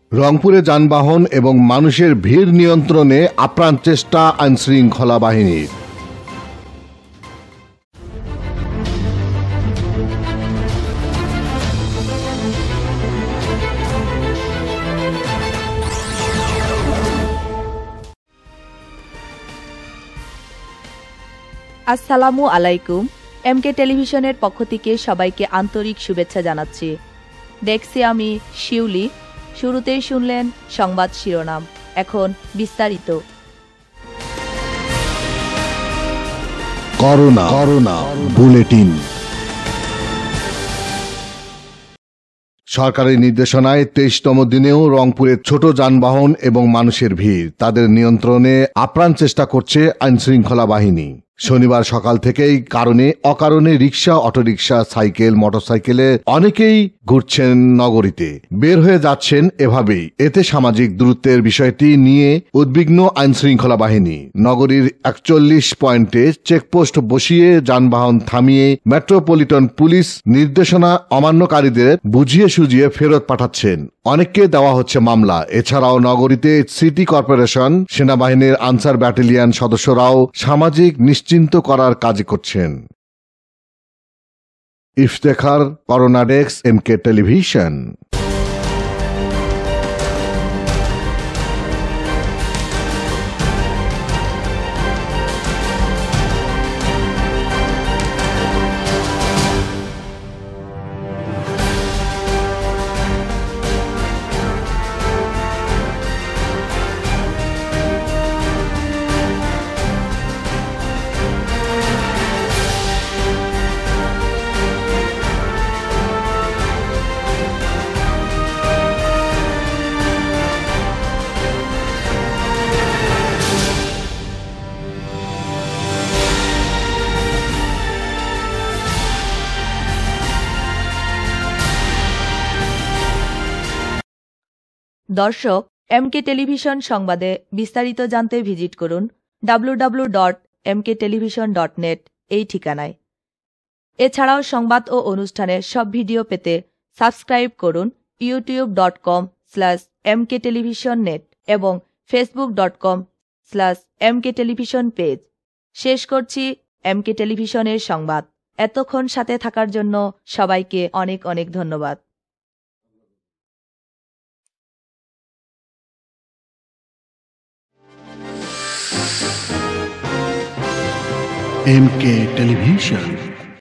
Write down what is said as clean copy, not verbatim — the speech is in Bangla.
রংপুরে যানবাহন এবং মানুষের ভিড় নিয়ন্ত্রণে আপ্রাণ চেষ্টা আইনশৃঙ্খলা বাহিনীর। আসসালামু আলাইকুম। এমকে টেলিভিশনের পক্ষ থেকে সবাইকে আন্তরিক শুভেচ্ছা জানাচ্ছি। দেখছি আমি শিউলি। শুরুতেই শুনলেন সংবাদ শিরোনাম, এখন বিস্তারিত। Corona bulletin. সরকারি নির্দেশনায় 23তম দিনেও রংপুরে ছোট যানবাহন এবং মানুষের ভিড় তাদের নিয়ন্ত্রণে আপ্রাণ চেষ্টা করছে আইনশৃঙ্খলা বাহিনী। শনিবার সকাল থেকেই অকারণে রিকশা, অটোরিকশা, সাইকেল, মোটরসাইকেলে অনেকেই ঘুরছেন নগরীতে, বের হয়ে যাচ্ছেন এভাবেই। এতে সামাজিক দূরত্বের বিষয়টি নিয়ে উদ্বিগ্ন আইনশৃঙ্খলা বাহিনী। নগরীর 41 পয়েন্টে চেকপোস্ট বসিয়ে যানবাহন থামিয়ে মেট্রোপলিটন পুলিশ নির্দেশনা অমান্যকারীদের বুঝিয়ে সুঝিয়ে ফেরত পাঠাচ্ছেন। অনেককে দেওয়া হচ্ছে মামলা। এছাড়াও নগরীতে সিটি কর্পোরেশন, সেনাবাহিনীর আনসার ব্যাটালিয়ন সদস্যরাও সামাজিক নিশ্চিন্ত করার কাজ করছেন। Iftekhar, corona desk, MK television. দর্শক, এমকে টেলিভিশন সংবাদে বিস্তারিত জানতে ভিজিট করুন www.mktelevision.net এই ঠিকানায়। এছাড়াও সংবাদ ও অনুষ্ঠানের সব ভিডিও পেতে সাবস্ক্রাইব করুন youtube.com/mktelevisionnet এবং facebook.com/mktelevision পেজ। শেষ করছি এমকে টেলিভিশনের সংবাদ। এতক্ষণ সাথে থাকার জন্য সবাইকে অনেক অনেক ধন্যবাদ। MK television.